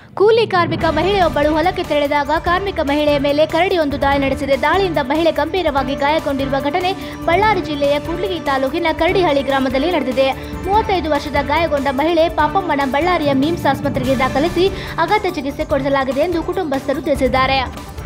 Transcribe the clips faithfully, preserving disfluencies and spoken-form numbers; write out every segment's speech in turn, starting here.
ಕೂಲಿ ಕಾರ್ಮಿಕ ಮಹಿಳೆಯೊಬ್ಬಳು ಹೊಲಕ್ಕೆ ತೆರಳಿದಾಗ ಕಾರ್ಮಿಕ ಮಹಿಳೆಯ ಮೇಲೆ ಕರಡಿಯೊಂದು ದಾಳಿ ನಡೆಸಿದೆ. ದಾಳಿಯಿಂದ ಮಹಿಳೆ ಗಂಭೀರವಾಗಿ ಗಾಯಗೊಂಡಿರುವ ಘಟನೆ ಬಳ್ಳಾರಿ ಜಿಲ್ಲೆಯ ಕೂಡ್ಲಿಗಿ ತಾಲೂಕಿನ ಕರಡಿಹಳ್ಳಿ ಗ್ರಾಮದಲ್ಲಿ ನಡೆದಿದೆ. ಮೂವತ್ತೈದು ವರ್ಷದ ಗಾಯಗೊಂಡ ಮಹಿಳೆ ಪಾಪಮ್ಮನ ಬಳ್ಳಾರಿಯ ಮಿಮ್ಸ್ ಆಸ್ಪತ್ರೆಗೆ ದಾಖಲಿಸಿ ಅಗತ್ಯ ಚಿಕಿತ್ಸೆ ಕೊಡಿಸಲಾಗಿದೆ ಎಂದು ಕುಟುಂಬಸ್ಥರು ತಿಳಿಸಿದ್ದಾರೆ.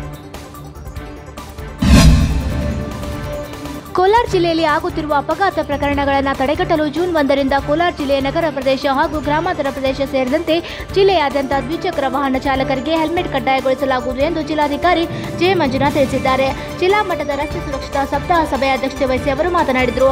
ಕೋಲಾರ ಜಿಲ್ಲೆಯಲ್ಲಿ ಆಗುತ್ತಿರುವ ಅಪಘಾತ ಪ್ರಕರಣಗಳನ್ನು ತಡೆಗಟ್ಟಲು ಜೂನ್ ಒಂದರಿಂದ ಕೋಲಾರ ಜಿಲ್ಲೆಯ ನಗರ ಪ್ರದೇಶ ಹಾಗೂ ಗ್ರಾಮಾಂತರ ಪ್ರದೇಶ ಸೇರಿದಂತೆ ಜಿಲ್ಲೆಯಾದ್ಯಂತ ದ್ವಿಚಕ್ರ ವಾಹನ ಚಾಲಕರಿಗೆ ಹೆಲ್ಮೆಟ್ ಕಡ್ಡಾಯಗೊಳಿಸಲಾಗುವುದು ಎಂದು ಜಿಲ್ಲಾಧಿಕಾರಿ ಜೆ ಮಂಜುನಾಥ್ ತಿಳಿಸಿದ್ದಾರೆ. ಜಿಲ್ಲಾ ಮಟ್ಟದ ರಸ್ತೆ ಸುರಕ್ಷತಾ ಸಪ್ತಾಹ ಸಭೆಯ ಅಧ್ಯಕ್ಷತೆ ವಹಿಸಿ ಅವರು ಮಾತನಾಡಿದರು.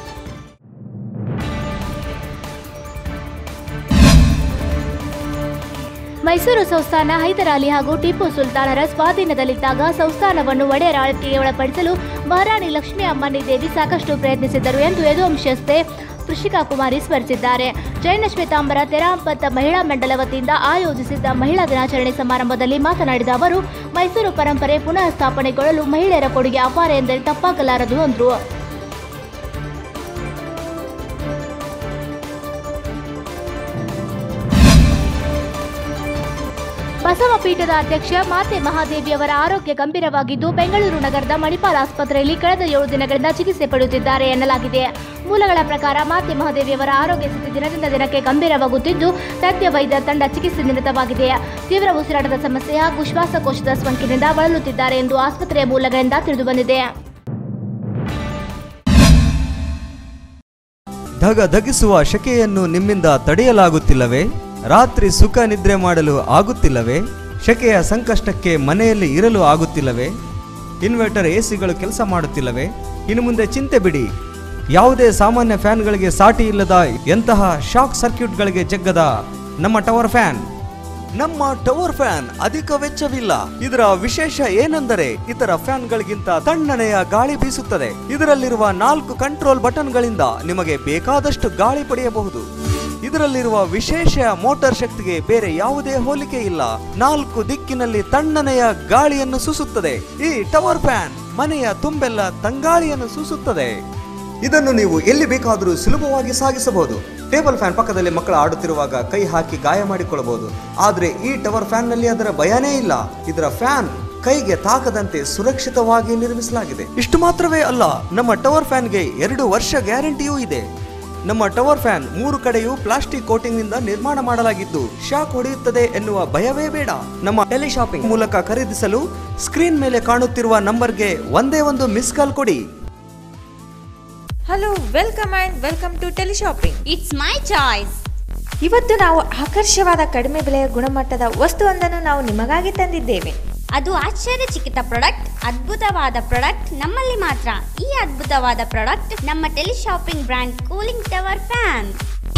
ಮೈಸೂರು ಸಂಸ್ಥಾನ ಹೈದರಾಲಿ ಹಾಗೂ ಟಿಪ್ಪು ಸುಲ್ತಾನರ ಸ್ವಾಧೀನದಲ್ಲಿದ್ದಾಗ ಸಂಸ್ಥಾನವನ್ನು ಒಡೆಯರ ಆಳ್ವಿಕೆಗೆ ಒಳಪಡಿಸಲು ಮಹಾರಾಣಿ ಲಕ್ಷ್ಮೀ ಅಮ್ಮನಿ ದೇವಿ ಸಾಕಷ್ಟು ಪ್ರಯತ್ನಿಸಿದರು ಎಂದು ಯದುವಂಶಸ್ಥೆ ಕೃಷಿಕಾ ಕುಮಾರಿ ಸ್ಮರಿಸಿದ್ದಾರೆ. ಜೈನ ಶ್ವೇತಾಂಬರ ತೆರಾಂಪತ್ ಮಹಿಳಾ ಮಂಡಲ ವತಿಯಿಂದ ಆಯೋಜಿಸಿದ್ದ ಮಹಿಳಾ ದಿನಾಚರಣೆ ಸಮಾರಂಭದಲ್ಲಿ ಮಾತನಾಡಿದ ಅವರು, ಮೈಸೂರು ಪರಂಪರೆ ಪುನಃ ಸ್ಥಾಪನೆಗೊಳ್ಳಲು ಮಹಿಳೆಯರ ಕೊಡುಗೆ ಅಪಾರ ಎಂದರೆ ತಪ್ಪಾಗಲಾರದು ಎಂದರು. ಬಸವ ಪೀಠದ ಅಧ್ಯಕ್ಷ ಮಾತೆ ಮಹಾದೇವಿಯವರ ಆರೋಗ್ಯ ಗಂಭೀರವಾಗಿದ್ದು ಬೆಂಗಳೂರು ನಗರದ ಮಣಿಪಾಲ್ ಆಸ್ಪತ್ರೆಯಲ್ಲಿ ಕಳೆದ ಏಳು ದಿನಗಳಿಂದ ಚಿಕಿತ್ಸೆ ಪಡೆಯುತ್ತಿದ್ದಾರೆ ಎನ್ನಲಾಗಿದೆ. ಮೂಲಗಳ ಪ್ರಕಾರ ಮಾತೆ ಮಹಾದೇವಿಯವರ ಆರೋಗ್ಯ ಸ್ಥಿತಿ ದಿನದಿಂದ ದಿನಕ್ಕೆ ಗಂಭೀರವಾಗುತ್ತಿದ್ದು ತಜ್ಞ ವೈದ್ಯ ತಂಡ ಚಿಕಿತ್ಸೆ ನಿರತವಾಗಿದೆ. ತೀವ್ರ ಉಸಿರಾಟದ ಸಮಸ್ಯೆ ಹಾಗೂ ಶ್ವಾಸಕೋಶದ ಸೋಂಕಿನಿಂದ ಬಳಲುತ್ತಿದ್ದಾರೆ ಎಂದು ಆಸ್ಪತ್ರೆಯ ಮೂಲಗಳಿಂದ ತಿಳಿದುಬಂದಿದೆ. ಧಗ ಧಗಿಸುವ ಶೆಕೆಯನ್ನು ನಿಮ್ಮಿಂದ ತಡೆಯಲಾಗುತ್ತಿಲ್ಲವೇ? ರಾತ್ರಿ ಸುಖ ನಿದ್ರೆ ಮಾಡಲು ಆಗುತ್ತಿಲ್ಲವೇ? ಶೆಕೆಯ ಸಂಕಷ್ಟಕ್ಕೆ ಮನೆಯಲ್ಲಿ ಇರಲು ಆಗುತ್ತಿಲ್ಲವೇ? ಇನ್ವರ್ಟರ್ ಎಸಿಗಳು ಕೆಲಸ ಮಾಡುತ್ತಿಲ್ಲವೇ? ಇನ್ನು ಮುಂದೆ ಚಿಂತೆ ಬಿಡಿ. ಯಾವುದೇ ಸಾಮಾನ್ಯ ಫ್ಯಾನ್ಗಳಿಗೆ ಸಾಟಿ ಇಲ್ಲದ ಎಂತಹ ಶಾಕ್ ಸರ್ಕ್ಯೂಟ್ಗಳಿಗೆ ಜಗ್ಗದ ನಮ್ಮ ಟವರ್ ಫ್ಯಾನ್. ನಮ್ಮ ಟವರ್ ಫ್ಯಾನ್ ಅಧಿಕ ವೆಚ್ಚವಿಲ್ಲ. ಇದರ ವಿಶೇಷ ಏನೆಂದರೆ ಇತರ ಫ್ಯಾನ್ಗಳಿಗಿಂತ ತಣ್ಣನೆಯ ಗಾಳಿ ಬೀಸುತ್ತದೆ. ಇದರಲ್ಲಿರುವ ನಾಲ್ಕು ಕಂಟ್ರೋಲ್ ಬಟನ್ಗಳಿಂದ ನಿಮಗೆ ಬೇಕಾದಷ್ಟು ಗಾಳಿ ಪಡೆಯಬಹುದು. ಇದರಲ್ಲಿರುವ ವಿಶೇಷ ಮೋಟಾರ್ ಶಕ್ತಿಗೆ ಬೇರೆ ಯಾವುದೇ ಹೋಲಿಕೆ ಇಲ್ಲ. ನಾಲ್ಕು ದಿಕ್ಕಿನಲ್ಲಿ ತಣ್ಣನೆಯ ಗಾಳಿಯನ್ನು ಸೂಸುತ್ತದೆ. ಈ ಟವರ್ ಫ್ಯಾನ್ ಮನೆಯ ತುಂಬೆಲ್ಲ ತಂಗಾಳಿಯನ್ನು ಸೂಸುತ್ತದೆ. ಇದನ್ನು ನೀವು ಎಲ್ಲಿ ಬೇಕಾದರೂ ಸುಲಭವಾಗಿ ಸಾಗಿಸಬಹುದು. ಟೇಬಲ್ ಫ್ಯಾನ್ ಪಕ್ಕದಲ್ಲಿ ಮಕ್ಕಳು ಆಡುತ್ತಿರುವಾಗ ಕೈ ಹಾಕಿ ಗಾಯ ಮಾಡಿಕೊಳ್ಳಬಹುದು. ಆದರೆ ಈ ಟವರ್ ಫ್ಯಾನ್ ನಲ್ಲಿ ಅದರ ಭಯನೇ ಇಲ್ಲ. ಇದರ ಫ್ಯಾನ್ ಕೈಗೆ ತಾಕದಂತೆ ಸುರಕ್ಷಿತವಾಗಿ ನಿರ್ಮಿಸಲಾಗಿದೆ. ಇಷ್ಟು ಮಾತ್ರವೇ ಅಲ್ಲ, ನಮ್ಮ ಟವರ್ ಫ್ಯಾನ್ಗೆ ಎರಡು ವರ್ಷ ಗ್ಯಾರಂಟಿಯೂ ಇದೆ. ನಮ್ಮ ಟವರ್ ಫ್ಯಾನ್ ಮೂರು ಕಡೆಯೂ ಪ್ಲಾಸ್ಟಿಕ್ ಕೋಟಿಂಗ್ ನಿಂದ ನಿರ್ಮಾಣ ಮಾಡಲಾಗಿದ್ದು ಶಾಕ್ ಹೊಡೆಯುತ್ತದೆ ಎನ್ನುವ ಭಯವೇ ಬೇಡ. ನಮ್ಮ ಟೆಲಿ ಶಾಪಿಂಗ್ ಮೂಲಕ ಖರೀದಿಸಲು ಸ್ಕ್ರೀನ್ ಮೇಲೆ ಕಾಣುತ್ತಿರುವ ನಂಬರ್ಗೆ ಒಂದೇ ಒಂದು ಮಿಸ್ ಕಾಲ್ ಕೊಡಿ. Hello, welcome and welcome to teleshopping. It's my choice. ಇವತ್ತು ನಾವು ಆಕರ್ಷವಾದ ಕಡಿಮೆ ಬೆಲೆಯ ಗುಣಮಟ್ಟದ ವಸ್ತುವೊಂದನ್ನು ನಾವು ನಿಮಗಾಗಿ ತಂದಿದ್ದೇವೆ. ಅದು ಆಶ್ಚರ್ಯಚಕಿತ ಪ್ರಾಡಕ್ಟ್, ಅದ್ಭುತವಾದ ಪ್ರಾಡಕ್ಟ್ ನಮ್ಮಲ್ಲಿ ಮಾತ್ರ. ಈ ಅದ್ಭುತವಾದ ಪ್ರಾಡಕ್ಟ್ ನಮ್ಮ teleshopping brand cooling tower fan.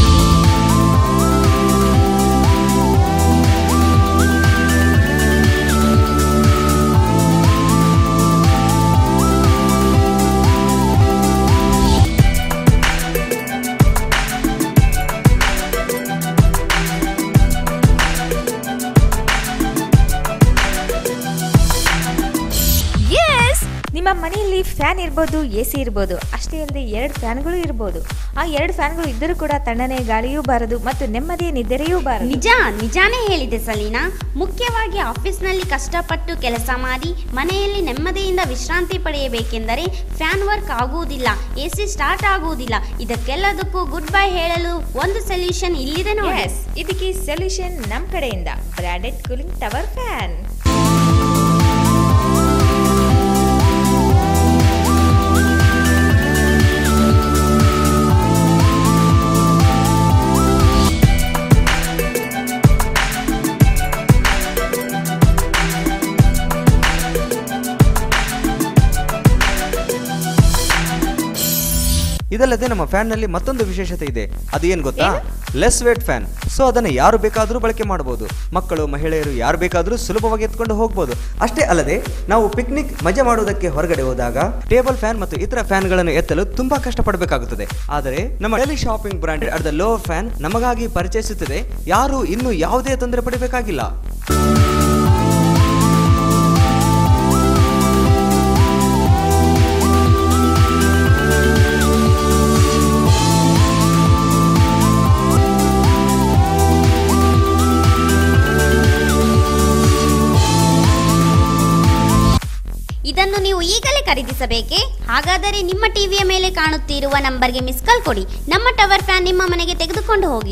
ನಿಮ್ಮ ಮನೆಯಲ್ಲಿ ಫ್ಯಾನ್ ಇರ್ಬೋದು, ಎ ಸಿ ಇರ್ಬೋದು, ಅಷ್ಟೇ ಅಲ್ಲದೆ ಎರಡು ಫ್ಯಾನ್ಗಳು ಇರ್ಬೋದು. ಆ ಎರಡು ಫ್ಯಾನ್ಗಳು ಇದ್ದರೂ ಕೂಡ ತಣ್ಣನೆ ಗಾಳಿಯೂ ಬಾರದು ಮತ್ತು ನೆಮ್ಮದಿಯ ನಿದ್ರೆಯೂ ಬಾರದು. ನಿಜ ನಿಜಾನೇ ಹೇಳಿದೆ ಸಲೀನಾ. ಮುಖ್ಯವಾಗಿ ಆಫೀಸ್ನಲ್ಲಿ ಕಷ್ಟಪಟ್ಟು ಕೆಲಸ ಮಾಡಿ ಮನೆಯಲ್ಲಿ ನೆಮ್ಮದಿಯಿಂದ ವಿಶ್ರಾಂತಿ ಪಡೆಯಬೇಕೆಂದರೆ ಫ್ಯಾನ್ ವರ್ಕ್ ಆಗುವುದಿಲ್ಲ, ಎ ಸಿ ಸ್ಟಾರ್ಟ್ ಆಗುವುದಿಲ್ಲ. ಇದಕ್ಕೆಲ್ಲದಕ್ಕೂ ಗುಡ್ ಬೈ ಹೇಳಲು ಒಂದು ಸೊಲ್ಯೂಷನ್ ಇಲ್ಲಿದೆ ನೋಡಿ. ಇದಕ್ಕೆ ಸೊಲ್ಯೂಷನ್ ನಮ್ಮ ಕಡೆಯಿಂದ ಬ್ರಾಂಡೆಡ್ ಕೂಲಿಂಗ್ ಟವರ್ ಫ್ಯಾನ್. ಇದಲ್ಲದೆ ನಮ್ಮ ಫ್ಯಾನ್ ನಲ್ಲಿ ಮತ್ತೊಂದು ವಿಶೇಷತೆ ಇದೆ. ಅದು ಏನ್ ಗೊತ್ತಾ? Less wait fan. ಸೊ ಅದನ್ನು ಯಾರು ಬೇಕಾದರೂ ಬಳಕೆ ಮಾಡಬಹುದು. ಮಕ್ಕಳು, ಮಹಿಳೆಯರು ಯಾರು ಬೇಕಾದರೂ ಸುಲಭವಾಗಿ ಎತ್ಕೊಂಡು ಹೋಗಬಹುದು. ಅಷ್ಟೇ ಅಲ್ಲದೆ ನಾವು ಪಿಕ್ನಿಕ್ ಮಜಾ ಮಾಡುವುದಕ್ಕೆ ಹೊರಗಡೆ ಹೋದಾಗ ಟೇಬಲ್ ಫ್ಯಾನ್ ಮತ್ತು ಇತರ ಫ್ಯಾನ್ ಗಳನ್ನು ಎತ್ತಲು ತುಂಬಾ ಕಷ್ಟಪಡಬೇಕಾಗುತ್ತದೆ. ಆದರೆ ನಮ್ಮ teleshopping brand at the low fan ನಮಗಾಗಿ ಪರಿಚಯಿಸುತ್ತದೆ. ಯಾರು ಇನ್ನು ಯಾವುದೇ ತೊಂದರೆ ಪಡಬೇಕಾಗಿಲ್ಲ. ಖರೀದಿಸಬೇಕೇ? ಹಾಗಾದರೆ ನಿಮ್ಮ ಟಿವಿಯ ಮೇಲೆ ಕಾಣುತ್ತಿರುವ ನಂಬರ್ಗೆ ಮಿಸ್ ಕಾಲ್ ಕೊಡಿ. ನಮ್ಮ ಟವರ್ ಫ್ಯಾನ್ ನಿಮ್ಮ ಮನೆಗೆ ತೆಗೆದುಕೊಂಡು ಹೋಗಿ.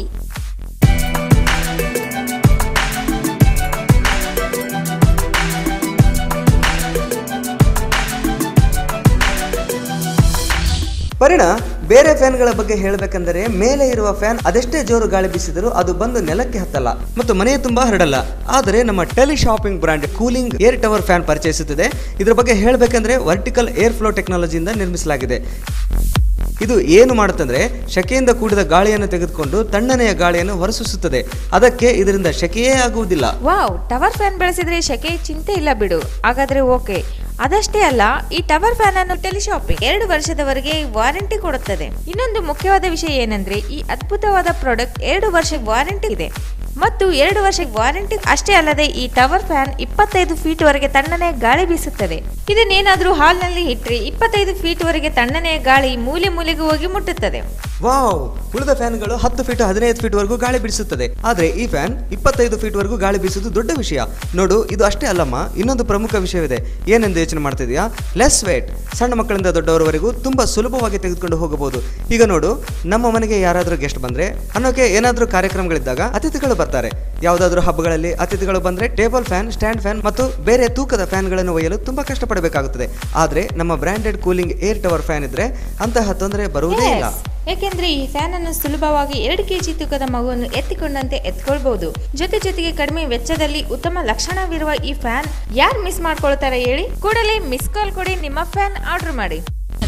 ಪರಿಣ ಬೇರೆ ಫ್ಯಾನ್ಗಳ ಬಗ್ಗೆ ಹೇಳಬೇಕೆಂದರೆ ಮೇಲೆ ಇರುವ ಫ್ಯಾನ್ ಅದೆಷ್ಟೇ ಜೋರು ಗಾಳಿ ಬೀಸಿದರೂ ಅದು ಬಂದು ನೆಲಕ್ಕೆ ಹತ್ತಲ್ಲ ಮತ್ತು ಮನೆಯ ತುಂಬಾ ಹರಡಲ್ಲ. ಆದರೆ ನಮ್ಮ teleshopping brand cooling air tower fan ಪರಿಚಯಿಸುತ್ತಿದೆ. ಇದರ ಬಗ್ಗೆ ಹೇಳಬೇಕೆಂದರೆ ವರ್ಟಿಕಲ್ ಏರ್ ಫ್ಲೋ ಟೆಕ್ನಾಲಜಿಯಿಂದ ನಿರ್ಮಿಸಲಾಗಿದೆ. ಇದು ಏನು ಮಾಡುತ್ತಂದ್ರೆ ಶೆಕೆಯಿಂದ ಕೂಡಿದ ಗಾಳಿಯನ್ನು ತೆಗೆದುಕೊಂಡು ತಣ್ಣನೆಯ ಗಾಳಿಯನ್ನು ಹೊರಸೂಸುತ್ತದೆ. ಅದಕ್ಕೆ ಇದರಿಂದ ಶೆಕೆಯೇ ಆಗುವುದಿಲ್ಲ. ವಾವ್, ಟವರ್ ಫ್ಯಾನ್ ಬಳಸಿದ್ರೆ ಶೆಕೆ ಚಿಂತೆ ಇಲ್ಲ ಬಿಡು. ಹಾಗಾದ್ರೆ ಓಕೆ. ಅದಷ್ಟೇ ಅಲ್ಲ, ಈ ಟವರ್ ಫ್ಯಾನ್ ಅನ್ನು ಟೆಲಿಶಾಪಿಂಗ್ ಎರಡು ವರ್ಷದವರೆಗೆ ವಾರಂಟಿ ಕೊಡುತ್ತದೆ. ಇನ್ನೊಂದು ಮುಖ್ಯವಾದ ವಿಷಯ ಏನಂದ್ರೆ ಈ ಅದ್ಭುತವಾದ ಪ್ರಾಡಕ್ಟ್ ಎರಡು ವರ್ಷ ವಾರಂಟಿ ಇದೆ ಮತ್ತು ಎರಡು ವರ್ಷ ವಾರಂಟಿ ಅಷ್ಟೇ ಅಲ್ಲದೆ ಈ ಟವರ್ ಫ್ಯಾನ್ ಇಪ್ಪತ್ತೈದು ಫೀಟ್ ವರೆಗೆ ತಣ್ಣನೆಯ ಗಾಳಿ ಬೀಸುತ್ತದೆ. ಇದನ್ನೇನಾದ್ರೂ ಹಾಲ್ ನಲ್ಲಿ ಇಟ್ಟರೆ ಇಪ್ಪತ್ತೈದು ಫೀಟ್ ವರೆಗೆ ತಣ್ಣನೆಯ ಗಾಳಿ ಮೂಲೆ ಮೂಲೆಗೂ ಹೋಗಿ ಮುಟ್ಟುತ್ತದೆ. ವಾವ್, ಉಳಿದ ಫ್ಯಾನ್ಗಳು ಹತ್ತು ಫೀಟ್ ಹದಿನೈದು ಫೀಟ್ ವರೆಗೂ ಗಾಳಿ ಬೀಸುತ್ತದೆ. ಆದ್ರೆ ಈ ಫ್ಯಾನ್ ಇಪ್ಪತ್ತೈದು ಫೀಟ್ ವರೆಗೂ ಗಾಳಿ ಬೀಸುವುದು ದೊಡ್ಡ ವಿಷಯ. ನೋಡು, ಇದು ಅಷ್ಟೇ ಅಲ್ಲಮ್ಮ, ಇನ್ನೊಂದು ಪ್ರಮುಖ ವಿಷಯವಿದೆ. ಏನೆಂದು ಯೋಚನೆ ಮಾಡ್ತಿದ್ಯಾ? Less weight. ಸಣ್ಣ ಮಕ್ಕಳಿಂದ ದೊಡ್ಡವರವರೆಗೂ ತುಂಬಾ ಸುಲಭವಾಗಿ ತೆಗೆದುಕೊಂಡು ಹೋಗಬಹುದು. ಈಗ ನೋಡು, ನಮ್ಮ ಮನೆಗೆ ಯಾರಾದ್ರೂ ಗೆಸ್ಟ್ ಬಂದ್ರೆ ಅನ್ನೋಕೆ ಏನಾದ್ರೂ ಕಾರ್ಯಕ್ರಮಗಳಿದ್ದಾಗ ಅತಿಥಿಗಳು ಬರ್ತಾರೆ. ಯಾವುದಾದ್ರೂ ಹಬ್ಬಗಳಲ್ಲಿ ಅತಿಥಿಗಳು ಬಂದ್ರೆ ಟೇಬಲ್ ಫ್ಯಾನ್, ಸ್ಟ್ಯಾಂಡ್ ಫ್ಯಾನ್ ಮತ್ತು ಬೇರೆ ತೂಕದ ಫ್ಯಾನ್ಗಳನ್ನು ಒಯ್ಯಲು ತುಂಬಾ ಕಷ್ಟಪಡಬೇಕಾಗುತ್ತದೆ. ಆದ್ರೆ ನಮ್ಮ branded cooling air tower fan ಇದ್ರೆ ಅಂತಹ ತೊಂದರೆ ಬರುವುದೇ ಇಲ್ಲ. ಯಾಕೆಂದ್ರೆ ಈ ಫ್ಯಾನ್ ಅನ್ನು ಸುಲಭವಾಗಿ ಎರಡು ಕೆಜಿ ತೂಕದ ಮಗುವನ್ನು ಎತ್ತಿಕೊಂಡಂತೆ ಎತ್ಕೊಳ್ಬಹುದು. ಜೊತೆ ಜೊತೆಗೆ ಕಡಿಮೆ ವೆಚ್ಚದಲ್ಲಿ ಉತ್ತಮ ಲಕ್ಷಣವಿರುವ ಈ ಫ್ಯಾನ್ ಯಾರು ಮಿಸ್ ಮಾಡ್ಕೊಳ್ತಾರೆ ಹೇಳಿ? ಕೂಡಲೇ ಮಿಸ್ ಕಾಲ್ ಕೊಡಿ, ನಿಮ್ಮ ಫ್ಯಾನ್ ಆರ್ಡರ್ ಮಾಡಿ.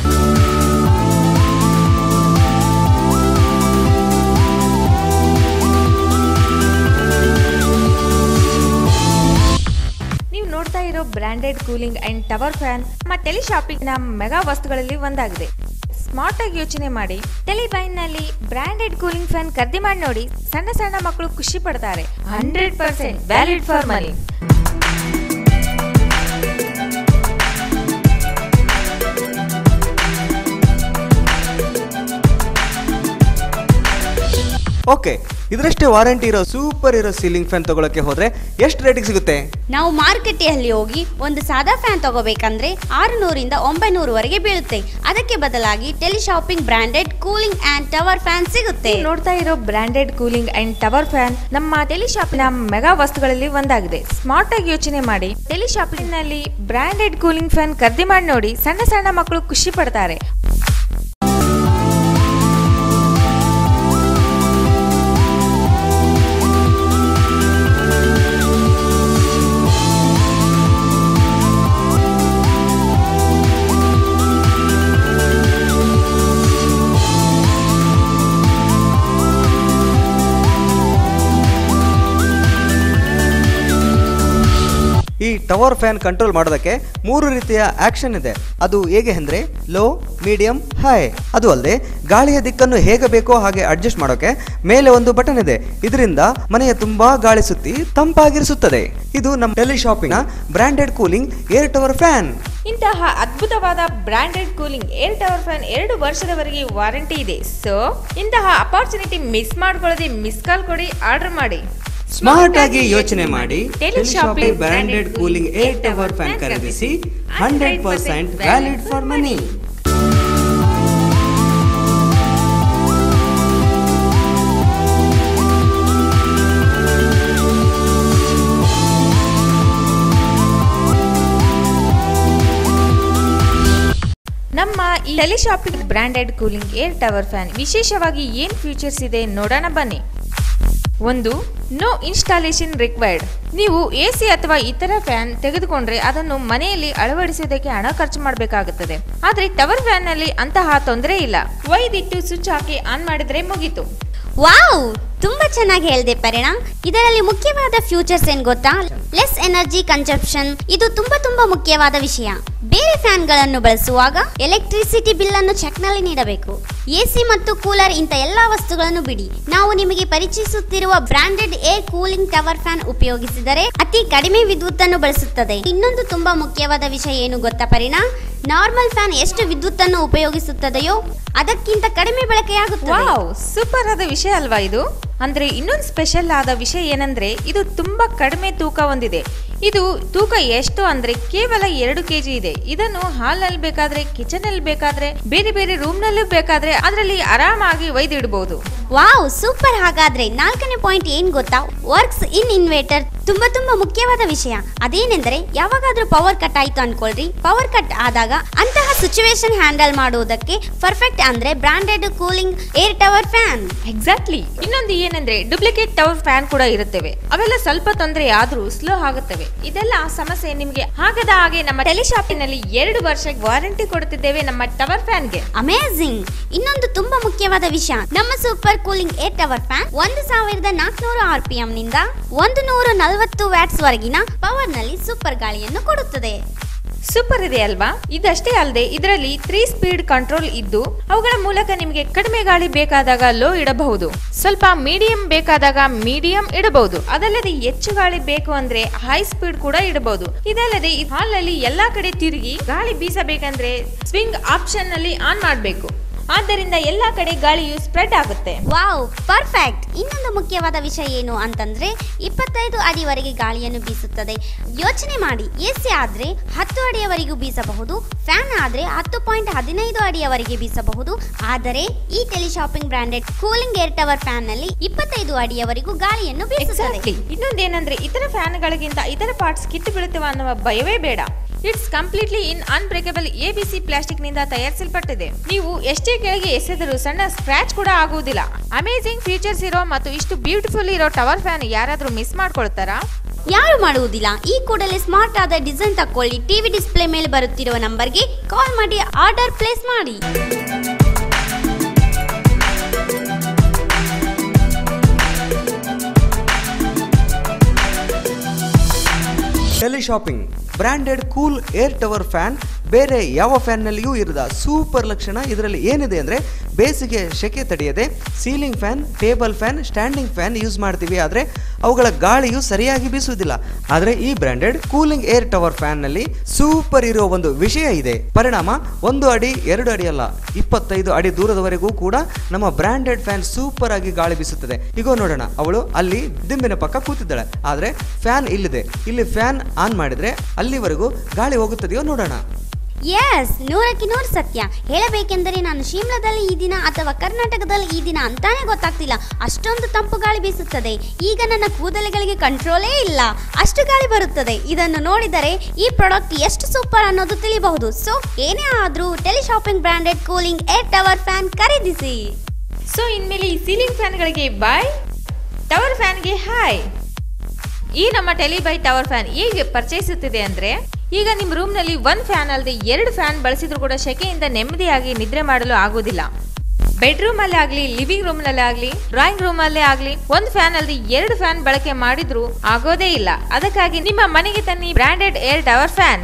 ನೀವು ನೋಡ್ತಾ ಇರೋ branded cooling and tower fan ನಮ್ಮ ಟೆಲಿ ಶಾಪಿಂಗ್ ನ ಮೆಗಾ ವಸ್ತುಗಳಲ್ಲಿ ಒಂದಾಗಿದೆ. ಸ್ಮಾರ್ಟ್ ಆಗಿ ಯೋಚನೆ ಮಾಡಿ. ಟೆಲಿಬೈನ್ ನಲ್ಲಿ ಬ್ರಾಂಡೆಡ್ ಕೂಲಿಂಗ್ ಫ್ಯಾನ್ ಖರೀದಿ ಮಾಡಿ ನೋಡಿ. ಸಣ್ಣ ಸಣ್ಣ ಮಕ್ಕಳು ಖುಷಿ ಪಡ್ತಾರೆ. Hundred percent valid for money. Okay, ಇದರಷ್ಟೇ ವಾರಂಟಿ ಇರೋ ಸೂಪರ್ ಇರೋ ಸೀಲಿಂಗ್ ಫ್ಯಾನ್ ತಗೊಳಕ್ಕೆ ಹೋದ್ರೆ ಎಷ್ಟು ರೇಟಿಗೆ ಸಿಗುತ್ತೆ? ನಾವು ಮಾರುಕಟ್ಟೆಯಲ್ಲಿ ಹೋಗಿ ಒಂದು ಸಾದಾ ಫ್ಯಾನ್ ತಗೋಬೇಕಂದ್ರೆ ಆರುನೂರಿಂದ ಒಂಬೈನೂರವರೆಗೆ ಬೀಳುತ್ತೆ. ಅದಕ್ಕೆ ಬದಲಾಗಿ teleshopping branded cooling and tower fan ಸಿಗುತ್ತೆ. ನೋಡ್ತಾ ಇರೋ branded cooling and tower fan ನಮ್ಮ ಟೆಲಿ ಶಾಪಿನ ಮೆಗಾ ವಸ್ತುಗಳಲ್ಲಿ ಒಂದಾಗಿದೆ. ಸ್ಮಾರ್ಟ್ ಆಗಿ ಯೋಚನೆ ಮಾಡಿ. ಟೆಲಿ ಶಾಪಿಂಗ್ ನಲ್ಲಿ ಬ್ರಾಂಡೆಡ್ ಕೂಲಿಂಗ್ ಫ್ಯಾನ್ ಖರೀದಿ ಮಾಡಿ ನೋಡಿ. ಸಣ್ಣ ಸಣ್ಣ ಮಕ್ಕಳು ಖುಷಿ ಪಡ್ತಾರೆ. ಈ ಟವರ್ ಫ್ಯಾನ್ ಕಂಟ್ರೋಲ್ ಮಾಡೋದಕ್ಕೆ ಮೂರು ರೀತಿಯ ಆಕ್ಷನ್ ಇದೆ. ಅದು ಹೇಗೆ ಅಂದ್ರೆ ಲೋ, ಮೀಡಿಯಂ, ಹೈ. ಅದು ಅಲ್ಲದೆ ಗಾಳಿಯ ದಿಕ್ಕನ್ನು ಹೇಗೆ ಬೇಕೋ ಹಾಗೆ ಅಡ್ಜಸ್ಟ್ ಮಾಡೋಕೆ ಮೇಲೆ ಒಂದು ಬಟನ್ ಇದೆ. ಇದರಿಂದ ಮನೆಯ ತುಂಬಾ ಗಾಳಿ ಸುತ್ತಿ ತಂಪಾಗಿರಿಸುತ್ತದೆ. ಇದು ನಮ್ಮ teleshopping branded cooling air tower fan. ಇಂತಹ ಅದ್ಭುತವಾದ branded cooling air tower fan ಎರಡು ವರ್ಷದವರೆಗೆ ವಾರಂಟಿ ಇದೆ. ಸೊ ಇಂತಹ ಅಪಾರ್ಚುನಿಟಿ ಮಿಸ್ ಮಾಡ್ಕೊಳ್ಳದೆ ಮಿಸ್ ಕಾಲ್ ಕೊಡಿ, ಆರ್ಡರ್ ಮಾಡಿ. ಸ್ಮಾರ್ಟ್ ಆಗಿ ಯೋಚನೆ ಮಾಡಿ. Teleshopping branded cooling air tower fan ಖರೀದಿಸಿ. Hundred percent valid for money. ನಮ್ಮ ಈ teleshopping branded cooling air tower fan ವಿಶೇಷವಾಗಿ ಏನ್ ಫೀಚರ್ಸ್ ಇದೆ ನೋಡೋಣ ಬನ್ನಿ. ಒಂದು, ನೋ ಇನ್ಸ್ಟಾಲೇಷನ್ ರಿಕ್ವೈರ್ಡ್. ನೀವು ಎ ಸಿ ಅಥವಾ ಇತರ ಫ್ಯಾನ್ ತೆಗೆದುಕೊಂಡ್ರೆ ಅದನ್ನು ಮನೆಯಲ್ಲಿ ಅಳವಡಿಸುವುದಕ್ಕೆ ಹಣ ಖರ್ಚು ಮಾಡಬೇಕಾಗುತ್ತದೆ. ಆದ್ರೆ ಟವರ್ ಫ್ಯಾನ್ ನಲ್ಲಿ ಅಂತಹ ತೊಂದರೆ ಇಲ್ಲ. ಒಯ್ದಿಟ್ಟು ಸ್ವಿಚ್ ಹಾಕಿ ಆನ್ ಮಾಡಿದ್ರೆ ಮುಗೀತು. ವಾವ್, ತುಂಬಾ ಚೆನ್ನಾಗಿ ಹೇಳಿದೆ ಪರಿಣಾ. ಇದರಲ್ಲಿ ಮುಖ್ಯವಾದ ಫ್ಯೂಚರ್ಸ್ ಏನ್ ಗೊತ್ತಾ? Less energy consumption. ಇದು ತುಂಬಾ ತುಂಬಾ ಮುಖ್ಯವಾದ ವಿಷಯ. ಬೇರೆ ಫ್ಯಾನ್ ಗಳನ್ನು ಬಳಸುವಾಗ ಎಲೆಕ್ಟ್ರಿಸಿಟಿ ಬಿಲ್ ಅನ್ನು ಚೆಕ್ ನಲ್ಲಿ ನೀಡಬೇಕು. ಎಸಿ ಮತ್ತು ಕೂಲರ್ ಇಂಥ ಎಲ್ಲಾ ವಸ್ತುಗಳನ್ನು ಬಿಡಿ. ನಾವು ನಿಮಗೆ ಪರಿಚಯಿಸುತ್ತಿರುವ branded air cooling tower fan ಉಪಯೋಗಿಸಿದರೆ ಅತಿ ಕಡಿಮೆ ವಿದ್ಯುತ್ ಅನ್ನು ಬಳಸುತ್ತದೆ. ಇನ್ನೊಂದು ತುಂಬಾ ಮುಖ್ಯವಾದ ವಿಷಯ ಏನು ಗೊತ್ತಾ ಪರಿಣಾ? ನಾರ್ಮಲ್ ಫ್ಯಾನ್ ಎಷ್ಟು ವಿದ್ಯುತ್ ಅನ್ನು ಉಪಯೋಗಿಸುತ್ತದೆಯೋ ಅದಕ್ಕಿಂತ ಕಡಿಮೆ ಬಳಕೆಯಾಗುತ್ತದೆ. ವಾವ್, ಸೂಪರ್ ಆದ ವಿಷಯ ಅಲ್ವಾ ಇದು? ಅಂದ್ರೆ ಇನ್ನೊಂದು ಸ್ಪೆಷಲ್ ಆದ ವಿಷಯ ಏನಂದ್ರೆ ಇದು ತುಂಬಾ ಕಡಿಮೆ ತೂಕ ಹೊಂದಿದೆ. ಇದು ತೂಕ ಎಷ್ಟು ಅಂದ್ರೆ ಕೇವಲ ಎರಡು ಕೆಜಿ ಇದೆ. ಇದನ್ನು ಹಾಲ್ ನಲ್ಲಿ ಬೇಕಾದ್ರೆ, ಕಿಚನ್ ನಲ್ಲಿ ಬೇಕಾದ್ರೆ, ಬೇರೆ ಬೇರೆ ರೂಮ್ ನಲ್ಲೂ ಬೇಕಾದ್ರೆ ಅದರಲ್ಲಿ ಆರಾಮಾಗಿ ಒಯ್ದಿಡಬಹುದು. Wow, super. ಹಾಗಾದ್ರೆ ನಾಲ್ಕನೇ ಪಾಯಿಂಟ್ ಏನ್ ಗೊತ್ತಾ? Works in inverter. ತುಂಬಾ ತುಂಬಾ ಮುಖ್ಯವಾದ ವಿಷಯ. ಅದೇನೆಂದ್ರೆ ಯಾವಾಗಾದ್ರೂ ಪವರ್ ಕಟ್ ಆಯ್ತು ಅನ್ಕೊಳ್ರಿ. ಪವರ್ ಕಟ್ ಆದಾಗ ಅಂತಹ ಸಿಚುವೇಶನ್ ಹ್ಯಾಂಡಲ್ ಮಾಡುವುದಕ್ಕೆ ಪರ್ಫೆಕ್ಟ್ ಅಂದ್ರೆ branded cooling air tower fan. Exactly. ಇನ್ನೊಂದು ಏನಂದ್ರೆ ಡೂಪ್ಲಿಕೇಟ್ ಟವರ್ ಫ್ಯಾನ್ ಕೂಡ ಇರುತ್ತವೆ. ಅವೆಲ್ಲ ಸ್ವಲ್ಪ ತೊಂದರೆ ಆದ್ರೂ ಸ್ಲೋ ಆಗುತ್ತವೆ. ಇದೆಲ್ಲ ಸಮಸ್ಯೆ ನಿಮ್ಗೆ ಆಗದ ಹಾಗೆ ನಮ್ಮ ಟೆಲಿಶಾಪಿಂಗ್ ನಲ್ಲಿ ಎರಡು ವರ್ಷ ವಾರಂಟಿ ಕೊಡುತ್ತಿದ್ದೇವೆ ನಮ್ಮ ಟವರ್ ಫ್ಯಾನ್ ಗೆ. ಅಮೇಜಿಂಗ್. ಇನ್ನೊಂದು ತುಂಬಾ ಮುಖ್ಯವಾದ ವಿಷಯ, ನಮ್ಮ super cooling air tower fan ಒಂದು ಸಾವಿರದ ನಾಲ್ಕುನೂರು ಆರ್ ಪಿ ಎಂ ನಿಂದ ಒಂದು ನೂರ ನಲವತ್ತು ವ್ಯಾಟ್ಸ್ ವರೆಗಿನ ಪವರ್ ನಲ್ಲಿ ಸೂಪರ್ ಗಾಳಿಯನ್ನು ಕೊಡುತ್ತದೆ. ಸೂಪರ್ ಇದೆ ಅಲ್ವಾ? ಇದಷ್ಟೇ ಅಲ್ಲದೆ ಇದರಲ್ಲಿ ತ್ರೀ ಸ್ಪೀಡ್ ಕಂಟ್ರೋಲ್ ಇದ್ದು ಅವುಗಳ ಮೂಲಕ ನಿಮಗೆ ಕಡಿಮೆ ಗಾಳಿ ಬೇಕಾದಾಗ ಲೋ ಇಡಬಹುದು, ಸ್ವಲ್ಪ ಮೀಡಿಯಂ ಬೇಕಾದಾಗ ಮೀಡಿಯಂ ಇಡಬಹುದು. ಅದಲ್ಲದೆ ಹೆಚ್ಚು ಗಾಳಿ ಬೇಕು ಅಂದ್ರೆ ಹೈ ಸ್ಪೀಡ್ ಕೂಡ ಇಡಬಹುದು. ಇದಲ್ಲದೆ ಹಾಲ್ ನಲ್ಲಿ ಎಲ್ಲಾ ಕಡೆ ತಿರುಗಿ ಗಾಳಿ ಬೀಸಬೇಕಂದ್ರೆ ಸ್ವಿಂಗ್ ಆಪ್ಷನ್ ನಲ್ಲಿ ಆನ್ ಮಾಡಬೇಕು. ಆದ್ದರಿಂದ ಎಲ್ಲಾ ಕಡೆ ಗಾಳಿಯು ಸ್ಪ್ರೆಡ್ ಆಗುತ್ತೆ. Wow, perfect. ಇನ್ನೊಂದು ಮುಖ್ಯವಾದ ವಿಷಯ ಏನು ಅಂತಂದ್ರೆ ಇಪ್ಪತ್ತೈದು ಅಡಿವರೆಗೆ ಗಾಳಿಯನ್ನು ಬೀಸುತ್ತದೆ. ಯೋಚನೆ ಮಾಡಿ, ಎಸಿ ಆದ್ರೆ ಹತ್ತು ಅಡಿಯವರೆಗೂ ಬೀಸಬಹುದು, ಫ್ಯಾನ್ ಆದ್ರೆ ಹತ್ತು ಪಾಯಿಂಟ್ ಹದಿನೈದು ಅಡಿಯವರೆಗೆ ಬೀಸಬಹುದು. ಆದರೆ ಈ teleshopping branded cooling air tower fan ನಲ್ಲಿ ಇಪ್ಪತ್ತೈದು ಅಡಿಯವರೆಗೂ ಗಾಳಿಯನ್ನು ಬೀಸುತ್ತದೆ. ಇನ್ನೊಂದೇನೆಂದ್ರೆ ಇತರ ಫ್ಯಾನ್ ಗಳಿಗಿಂತ ಇದರ ಪಾರ್ಟ್ಸ್ ಕಿತ್ತು ಬೀಳುತ್ತವೆ ಅನ್ನುವ ಭಯವೇ ಬೇಡ. It's completely in unbreakable ABC plastic ನಿಂದ ತಯಾರಿಸಲ್ಪಟ್ಟಿದೆ. ನೀವು ಎಷ್ಟೇ ಕೆಳಗೆ ಎಸೆದರೂ ಸಣ್ಣ ಸ್ಕ್ರಾಚ್ ಕೂಡ ಆಗುವುದಿಲ್ಲ. ಅಮೇಜಿಂಗ್ ಫೀಚರ್ಸ್ ಇರೋ ಮತ್ತು ಇಷ್ಟು ಬ್ಯೂಟಿಫುಲ್ ಇರೋ ಟವರ್ ಫ್ಯಾನ್ ಯಾರಾದ್ರೂ ಮಿಸ್ ಮಾಡ್ಕೊಳ್ತಾರಾ? ಯಾರು ಮಾಡುವುದಿಲ್ಲ. ಈ ಕೂಡಲೇ ಸ್ಮಾರ್ಟ್ ಆದ ಡಿಸೈನ್ ತಕೊಳ್ಳಿ. ಟಿವಿ ಡಿಸ್ಪ್ಲೇ ಮೇಲೆ ಬರುತ್ತಿರುವ ನಂಬರ್ಗೆ ಕಾಲ್ ಮಾಡಿ ಆರ್ಡರ್ ಪ್ಲೇಸ್ ಮಾಡಿ. Teleshopping branded cool air tower fan ಬೇರೆ ಯಾವ ಫ್ಯಾನ್ನಲ್ಲಿಯೂ ಇರದ ಸೂಪರ್ ಲಕ್ಷಣ ಇದರಲ್ಲಿ ಏನಿದೆ ಅಂದರೆ ಬೇಸಿಗೆ ಸೆಕೆ ತಡೆಯದೆ ceiling fan, table fan, standing fan use ಮಾಡ್ತೀವಿ, ಆದರೆ ಅವುಗಳ ಗಾಳಿಯು ಸರಿಯಾಗಿ ಬೀಸುವುದಿಲ್ಲ. ಆದರೆ ಈ ಬ್ರಾಂಡೆಡ್ ಕೂಲಿಂಗ್ ಏರ್ ಟವರ್ ಫ್ಯಾನ್ನಲ್ಲಿ ಸೂಪರ್ ಇರೋ ಒಂದು ವಿಷಯ ಇದೆ. ಪರಿಣಾಮ ಒಂದು ಅಡಿ ಎರಡು ಅಡಿ ಅಲ್ಲ, ಇಪ್ಪತ್ತೈದು ಅಡಿ ದೂರದವರೆಗೂ ಕೂಡ ನಮ್ಮ ಬ್ರಾಂಡೆಡ್ ಫ್ಯಾನ್ ಸೂಪರ್ ಆಗಿ ಗಾಳಿ ಬೀಸುತ್ತದೆ. ಈಗ ನೋಡೋಣ, ಅವಳು ಅಲ್ಲಿ ದಿಂಬಿನ ಪಕ್ಕ ಕೂತಿದ್ದಾಳೆ, ಆದರೆ ಫ್ಯಾನ್ ಇಲ್ಲಿದೆ. ಇಲ್ಲಿ ಫ್ಯಾನ್ ಆನ್ ಮಾಡಿದ್ರೆ ಅಲ್ಲಿವರೆಗೂ ಗಾಳಿ ಹೋಗುತ್ತದೆಯೋ ನೋಡೋಣ. ಎಸ್, ನೂರಕ್ಕೆ ನೂರು ಸತ್ಯ. ಹೇಳಬೇಕೆಂದರೆ ನಾನು ಶಿಮ್ಲಾದಲ್ಲಿ ಈ ದಿನ ಅಥವಾ ಕರ್ನಾಟಕದಲ್ಲಿ ಈ ದಿನ ಅಂತಾನೆ ಗೊತ್ತಾಗ್ತಿಲ್ಲ, ಅಷ್ಟೊಂದು ತಂಪು ಗಾಳಿ ಬೀಸುತ್ತದೆ. ಈಗ ನನ್ನ ಕೂದಲುಗಳಿಗೆ ಕಂಟ್ರೋಲೇ ಇಲ್ಲ, ಅಷ್ಟು ಗಾಳಿ ಬರುತ್ತದೆ. ಇದನ್ನು ನೋಡಿದರೆ ಈ ಪ್ರಾಡಕ್ಟ್ ಎಷ್ಟು ಸೂಪರ್ ಅನ್ನೋದು ತಿಳಿಬಹುದು. ಸೊ ಏನೇ ಆದ್ರೂ teleshopping branded cooling air tower fan ಖರೀದಿಸಿ. ಸೊ ಇನ್ಮೇಲೆ ಈ ಸೀಲಿಂಗ್ ಫ್ಯಾನ್ಗಳಿಗೆ ಬಾಯ್, ಟವರ್ ಫ್ಯಾನ್ಗೆ ಹಾಯ್. ಈ ನಮ್ಮ ಟೆಲಿಬೈ ಟವರ್ ಫ್ಯಾನ್ ಹೇಗೆ ಪರ್ಚೇಸುತ್ತಿದೆ ಅಂದ್ರೆ, ಈಗ ನಿಮ್ಮ ರೂಮ್ ನಲ್ಲಿ ಒಂದ್ ಫ್ಯಾನ್ ಅಲ್ಲದೆ ಎರಡು ಫ್ಯಾನ್ ಬಳಸಿದ್ರು ಕೂಡ ಸೆಕೆಯಿಂದ ನೆಮ್ಮದಿಯಾಗಿ ನಿದ್ರೆ ಮಾಡಲು ಆಗುವುದಿಲ್ಲ. ಬೆಡ್ರೂಮ್ ಅಲ್ಲೇ ಆಗ್ಲಿ, ಲಿವಿಂಗ್ ರೂಮ್ ನಲ್ಲೇ ಆಗ್ಲಿ, ಡ್ರಾಯಿಂಗ್ ರೂಮ್ ಅಲ್ಲೇ ಆಗ್ಲಿ ಒಂದ್ ಫ್ಯಾನ್ ಅಲ್ಲದೆ ಎರಡು ಫ್ಯಾನ್ ಬಳಕೆ ಮಾಡಿದ್ರು ಆಗೋದೇ ಇಲ್ಲ. ಅದಕ್ಕಾಗಿ ನಿಮ್ಮ ಮನೆಗೆ ತನ್ನಿ ಬ್ರಾಂಡೆಡ್ ಏರ್ ಟವರ್ ಫ್ಯಾನ್.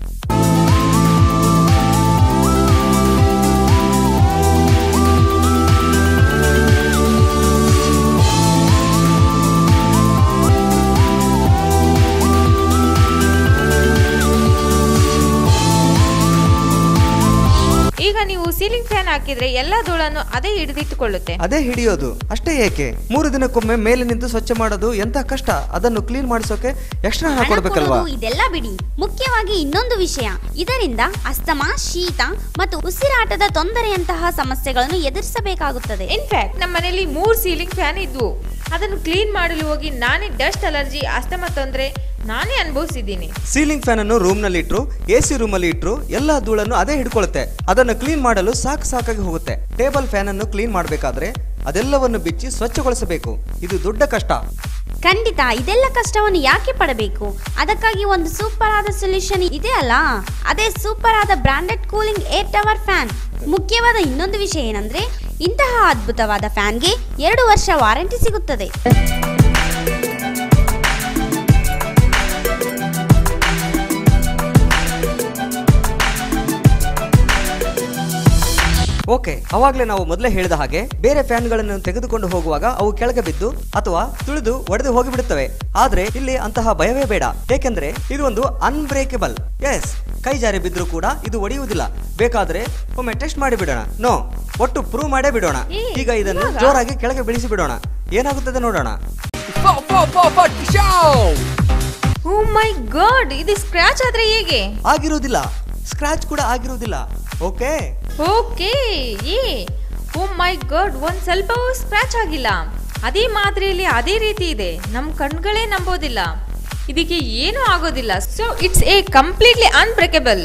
ಈಗ ನೀವು ಸೀಲಿಂಗ್ ಫ್ಯಾನ್ ಹಾಕಿದ್ರೆ ಎಲ್ಲಾ ಧೂಳನ್ನು ಅದೇ ಹಿಡಿದಿಟ್ಟುಕೊಳ್ಳುತ್ತೆ. ಅದೇ ಹಿಡಿಯೋದು ಅಷ್ಟೇ ಏಕೆ, ಮೂರು ದಿನಕ್ಕೊಮ್ಮೆ ಮೇಲೆ ನಿಂತು ಸ್ವಚ್ಛ ಮಾಡೋದು ಎಂತ ಕಷ್ಟ. ಅದನ್ನು ಕ್ಲೀನ್ ಮಾಡಿಸೋಕೆ ಎಕ್ಸ್ಟ್ರಾ ಹಣ ಕೊಡಬೇಕಲ್ವಾ? ಇದೆಲ್ಲ ಬಿಡಿ, ಮುಖ್ಯವಾಗಿ ಇನ್ನೊಂದು ವಿಷಯ, ಇದರಿಂದ ಅಸ್ತಮಾ, ಶೀತ ಮತ್ತು ಉಸಿರಾಟದ ತೊಂದರೆಯಂತಹ ಸಮಸ್ಯೆಗಳನ್ನು ಎದುರಿಸಬೇಕಾಗುತ್ತದೆ. ಇನ್ಫ್ಯಾಕ್ಟ್ ನಮ್ಮ ಮನೆಯಲ್ಲಿ ಮೂರು ಸೀಲಿಂಗ್ ಫ್ಯಾನ್ ಇದ್ವು. ಅದನ್ನು ಕ್ಲೀನ್ ಮಾಡಲು ಹೋಗಿ ನಾನೇ ಡಸ್ಟ್ ಅಲರ್ಜಿ, ಅಸ್ತಮಾ ತೊಂದರೆ ನಾನೇ ಅನುಭವಿಸಿದ್ದೀನಿ. ಸೀಲಿಂಗ್ ಫ್ಯಾನ್ ಅನ್ನು ರೂಮ್ ನಲ್ಲಿ ಇಟ್ರು, ಎಸಿ ರೂಮ್ ಅಲ್ಲಿ ಇಟ್ರು ಎಲ್ಲಾ ಧೂಳನ್ನು ಅದೇ ಹಿಡ್ಕೊಳ್ಳುತ್ತೆ. ಅದನ್ನು ಕ್ಲೀನ್ ಮಾಡಲು ಸಾಕು ಸಾಕಾಗಿ ಹೋಗುತ್ತೆ. ಟೇಬಲ್ ಫ್ಯಾನ್ ಅನ್ನು ಕ್ಲೀನ್ ಮಾಡಬೇಕಾದ್ರೆ ಅದೆಲ್ಲವನ್ನು ಬಿಚ್ಚಿ ಸ್ವಚ್ಛಗೊಳಿಸಬೇಕು. ಇದು ದೊಡ್ಡ ಕಷ್ಟ. ಖಂಡಿತ, ಇದೆಲ್ಲ ಕಷ್ಟವನ್ನು ಯಾಕೆ ಪಡಬೇಕು? ಅದಕ್ಕಾಗಿ ಒಂದು ಸೂಪರ್ ಆದ ಸೊಲ್ಯೂಷನ್ ಇದೆ ಅಲ್ಲ, ಅದೇ ಸೂಪರ್ ಆದ branded cooling air tower fan. ಮುಖ್ಯವಾದ ಇನ್ನೊಂದು ವಿಷಯ ಏನಂದ್ರೆ, ಇಂತಹ ಅದ್ಭುತವಾದ ಫ್ಯಾನ್ಗೆ ಎರಡು ವರ್ಷ ವಾರಂಟಿ ಸಿಗುತ್ತದೆ. ಓಕೆ, ಅವಾಗಲೇ ನಾವು ಮೊದಲೇ ಹೇಳಿದ ಹಾಗೆ ಬೇರೆ ಫ್ಯಾನ್ಗಳನ್ನು ತೆಗೆದುಕೊಂಡು ಹೋಗುವಾಗ ಅವು ಕೆಳಗೆ ಬಿದ್ದು ಅಥವಾ ತುಳಿದು ಒಡೆದು ಹೋಗಿಬಿಡುತ್ತವೆ. ಆದ್ರೆ ಇಲ್ಲಿ ಅಂತಹ ಭಯವೇ ಬೇಡ, ಏಕೆಂದ್ರೆ ಇದು ಒಂದು ಅನ್ಬ್ರೇಕಬಲ್. ಎಸ್, ಕೈ ಜಾರಿ ಬಿದ್ರೂ ಕೂಡ ಇದು ಒಡೆಯುವುದಿಲ್ಲ. ಬೇಕಾದ್ರೆ ಒಮ್ಮೆ ಟೆಸ್ಟ್ ಮಾಡಿ ಬಿಡೋಣ. ನೋ, ಒಟ್ಟು ಪ್ರೂವ್ ಮಾಡೇ ಬಿಡೋಣ. ಈಗ ಇದನ್ನು ಜೋರಾಗಿ ಕೆಳಗೆ ಬೀಳಿಸಿ ಬಿಡೋಣ, ಏನಾಗುತ್ತದೆ ನೋಡೋಣ. ಓ ಮೈ ಗಾಡ್, ಇದು ಸ್ಕ್ರಾಚ್ ಆದ್ರೆ ಹೇಗೆ? ಆಗಿರೋದಿಲ್ಲ, ಸ್ಕ್ರಾಚ್ ಕೂಡ ಆಗಿರೋದಿಲ್ಲ. ಓಕೆ ಓಕೆ ಏ ಓ ಮೈ ಗಾಡ್, ಒಂದ್ ಸ್ವಲ್ಪವೂ ಸ್ಕ್ರಾಚ್ ಆಗಿಲ್ಲ. ಅದೇ ಮಾದರಿಯಲ್ಲಿ ಅದೇ ರೀತಿ ಇದೆ. ನಮ್ ಕಣ್ಗಳೇ ನಂಬೋದಿಲ್ಲ. ಇದಕ್ಕೆ ಏನೂ ಆಗೋದಿಲ್ಲ. So it's a completely unbreakable.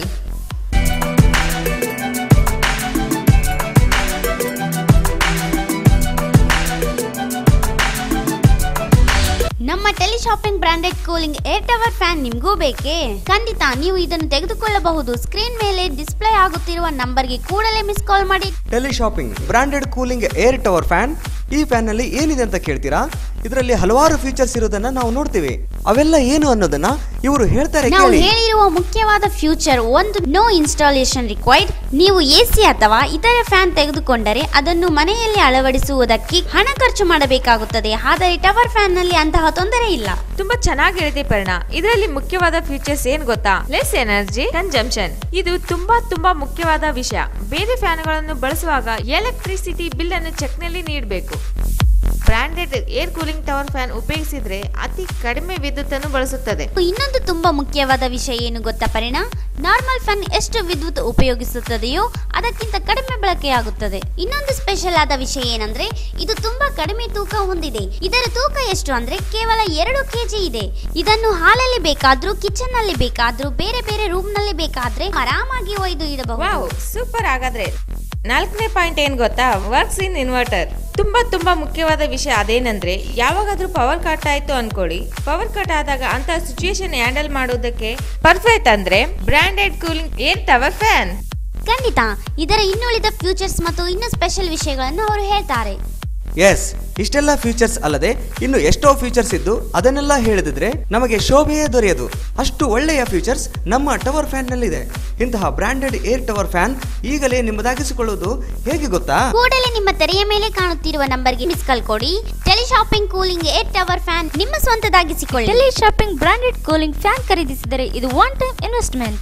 ನಮ್ಮ teleshopping branded cooling air tower fan ನಿಮಗೂ ಬೇಕೇ? ಖಂಡಿತ ನೀವು ಇದನ್ನು ತೆಗೆದುಕೊಳ್ಳಬಹುದು. ಸ್ಕ್ರೀನ್ ಮೇಲೆ ಡಿಸ್ಪ್ಲೇ ಆಗುತ್ತಿರುವ ನಂಬರ್ಗೆ ಕೂಡಲೇ ಮಿಸ್ ಕಾಲ್ ಮಾಡಿ. Teleshopping branded cooling air tower fan. ಈ ಫ್ಯಾನ್ ನಲ್ಲಿ ಏನಿದೆ ಅಂತ ಕೇಳ್ತೀರಾ? ಇದರಲ್ಲಿ ಹಲವಾರು ಫೀಚರ್ಸ್ ಇರೋದನ್ನ ನಾವು ನೋಡ್ತೀವಿ. ಅವೆಲ್ಲ ಏನು ಅನ್ನೋದನ್ನ ಇವರು ಹೇಳ್ತಾರೆ. ನಾವು ಹೇಳಿರುವ ಮುಖ್ಯವಾದ ಫ್ಯೂಚರ್ ಒಂದು, ನೋ ಇನ್ಸ್ಟಾಲೇಷನ್ ರಿಕ್ವೈರ್ಡ್. ನೀವು ಎಸಿ ಅಥವಾ ಇತರ ಫ್ಯಾನ್ ತೆಗೆದುಕೊಂಡರೆ ಅದನ್ನು ಮನೆಯಲ್ಲಿ ಅಳವಡಿಸುವುದಕ್ಕೆ ಹಣ ಖರ್ಚು ಮಾಡಬೇಕಾಗುತ್ತದೆ. ಆದರೆ ಟವರ್ ಫ್ಯಾನ್ ನಲ್ಲಿ ಅಂತಹ ತೊಂದರೆ ಇಲ್ಲ. ತುಂಬಾ ಚೆನ್ನಾಗಿ ಹೇಳಿದೆ ಪರ್ಣ. ಇದರಲ್ಲಿ ಮುಖ್ಯವಾದ ಫೀಚರ್ಸ್ ಏನ್ ಗೊತ್ತಾ? Less energy consumption. ಇದು ತುಂಬಾ ತುಂಬಾ ಮುಖ್ಯವಾದ ವಿಷಯ. ಬೇರೆ ಫ್ಯಾನ್ಗಳನ್ನು ಬಳಸುವಾಗ ಎಲೆಕ್ಟ್ರಿಸಿಟಿ ಬಿಲ್ ಅನ್ನು ಚೆಕ್ ನಲ್ಲಿ ನೀಡಬೇಕು. Branded air cooling tower fan ಉಪಯೋಗಿಸಿದ್ರೆ ಅತಿ ಕಡಿಮೆ ವಿದ್ಯುತ್ ಅನ್ನು ಬಳಸುತ್ತದೆ. ಇನ್ನೊಂದು ತುಂಬಾ ಮುಖ್ಯವಾದ ವಿಷಯ ಏನು ಗೊತ್ತಾ ಪರಿಣಾ? ನಾರ್ಮಲ್ ಫ್ಯಾನ್ ಎಷ್ಟು ವಿದ್ಯುತ್ ಉಪಯೋಗಿಸುತ್ತದೆಯೋ ಅದಕ್ಕಿಂತ ಕಡಿಮೆ ಬಳಕೆಯಾಗುತ್ತದೆ. ಇನ್ನೊಂದು ಸ್ಪೆಷಲ್ ಆದ ವಿಷಯ ಏನಂದ್ರೆ ಇದು ತುಂಬಾ ಕಡಿಮೆ ತೂಕ ಹೊಂದಿದೆ. ಇದರ ತೂಕ ಎಷ್ಟು ಅಂದ್ರೆ ಕೇವಲ ಎರಡು ಕೆಜಿ ಇದೆ. ಇದನ್ನು ಹಾಲಲ್ಲಿ ಬೇಕಾದ್ರೂ, ಕಿಚನ್ ನಲ್ಲಿ ಬೇಕಾದ್ರೂ, ಬೇರೆ ಬೇರೆ ರೂಮ್ ನಲ್ಲಿ ಬೇಕಾದ್ರೆ ಆರಾಮಾಗಿ ಒಯ್ದು ಇಡಬಹುದು. ಸೂಪರ್. ಹಾಗಾದ್ರೆ ನಾಲ್ಕನೇ ಪಾಯಿಂಟ್ ಏನ್ ಗೊತ್ತಾ? Works in inverter. ತುಂಬಾ ತುಂಬಾ ಮುಖ್ಯವಾದ ವಿಷಯ ಅದೇನಂದ್ರೆ ಯಾವಾಗಾದ್ರೂ ಪವರ್ ಕಟ್ ಆಯ್ತು ಅನ್ಕೊಳ್ಳಿ. ಪವರ್ ಕಟ್ ಆದಾಗ ಅಂತ ಸಿಚುಯೇಷನ್ ಹ್ಯಾಂಡಲ್ ಮಾಡೋದಕ್ಕೆ ಪರ್ಫೆಕ್ಟ್ ಅಂದ್ರೆ branded cooling air tower fan. ಖಂಡಿತ ಇದರ ಇನ್ನುಳಿದ ಫ್ಯೂಚರ್ಸ್ ಮತ್ತು ಇನ್ನು ಸ್ಪೆಷಲ್ ವಿಷಯಗಳನ್ನು ಅವರು ಹೇಳ್ತಾರೆ. ಎಸ್, ಇಷ್ಟೆಲ್ಲ ಫೀಚರ್ಸ್ ಅಲ್ಲದೆ ಇನ್ನು ಎಷ್ಟೋ ಫೀಚರ್ಸ್ ಇದ್ದು ಅದನ್ನೆಲ್ಲ ಹೇಳಿದ್ರೆ ನಮಗೆ ಶೋಭೆಯೇ ದೊರೆಯದು. ಅಷ್ಟು ಒಳ್ಳೆಯ ಫೀಚರ್ಸ್ ನಮ್ಮ ಟವರ್ ಫ್ಯಾನ್ ನಲ್ಲಿದೆ. ಇಂತಹ ಬ್ರಾಂಡೆಡ್ ಏರ್ ಟವರ್ ಫ್ಯಾನ್ ಈಗಲೇ ನಿಮ್ಮದಾಗಿಸಿಕೊಳ್ಳುವುದು ಹೇಗೆ ಗೊತ್ತಾ? ಕೂಡಲೇ ನಿಮ್ಮ ತೆರೆಯ ಮೇಲೆ ಕಾಣುತ್ತಿರುವ ನಂಬರ್ಗೆ ಮಿಸ್ ಕಾಲ್ ಕೊಡಿ. Teleshopping cooling air tower fan ನಿಮ್ಮ ಸ್ವಂತದಾಗಿಸಿಕೊಳ್ಳಿ. ಟೆಲಿಶಾಪಿಂಗ್ ಬ್ರಾಂಡೆಡ್ ಕೂಲಿಂಗ್ ಫ್ಯಾನ್ ಖರೀದಿಸಿದರೆ ಇದು ಒನ್ ಟೈಮ್ ಇನ್ವೆಸ್ಟ್ಮೆಂಟ್.